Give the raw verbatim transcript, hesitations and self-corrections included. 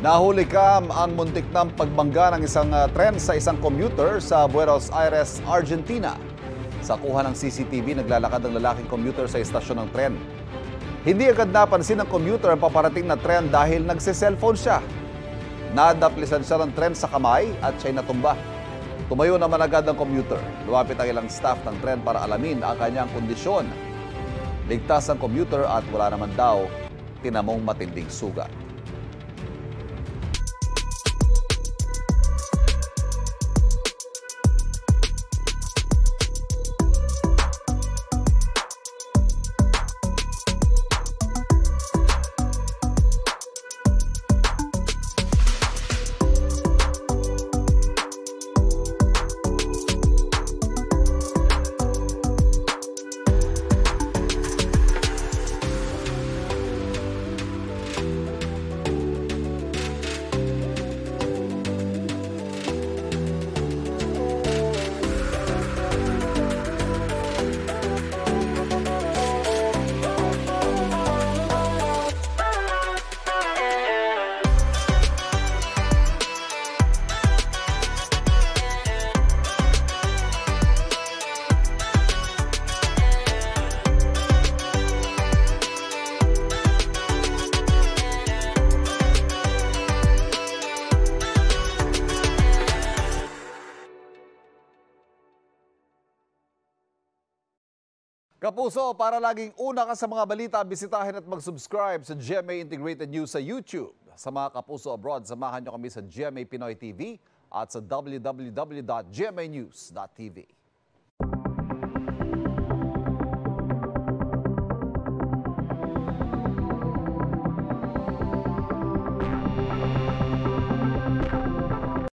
Nahuli kam ang muntik ng pagbangga ng isang uh, tren sa isang commuter sa Buenos Aires, Argentina. Sa kuha ng C C T V, naglalakad ang lalaking commuter sa istasyon ng tren. Hindi agad napansin ng commuter ang paparating na tren dahil nagse-cellphone siya. Nadaplisan siya ng tren sa kamay at siya'y natumba. Tumayo naman agad ang commuter. Lumapit ang ilang staff ng tren para alamin ang kanyang kondisyon. Ligtas ang commuter at wala naman daw tinamong matinding sugat. Kapuso, para laging una ka sa mga balita, bisitahin at mag-subscribe sa G M A Integrated News sa YouTube. Sa mga kapuso abroad, samahan nyo kami sa G M A Pinoy T V at sa w w w dot g m a news dot t v.